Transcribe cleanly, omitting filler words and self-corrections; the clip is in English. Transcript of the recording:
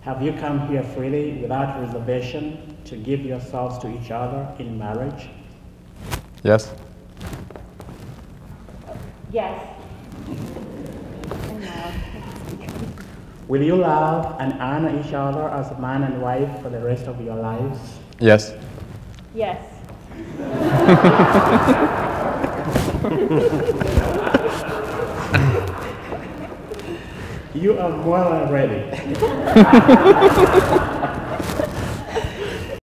Have you come here freely without reservation to give yourselves to each other in marriage? Yes. Yes. Will you love and honor each other as a man and wife for the rest of your lives? Yes. Yes. You are more than ready.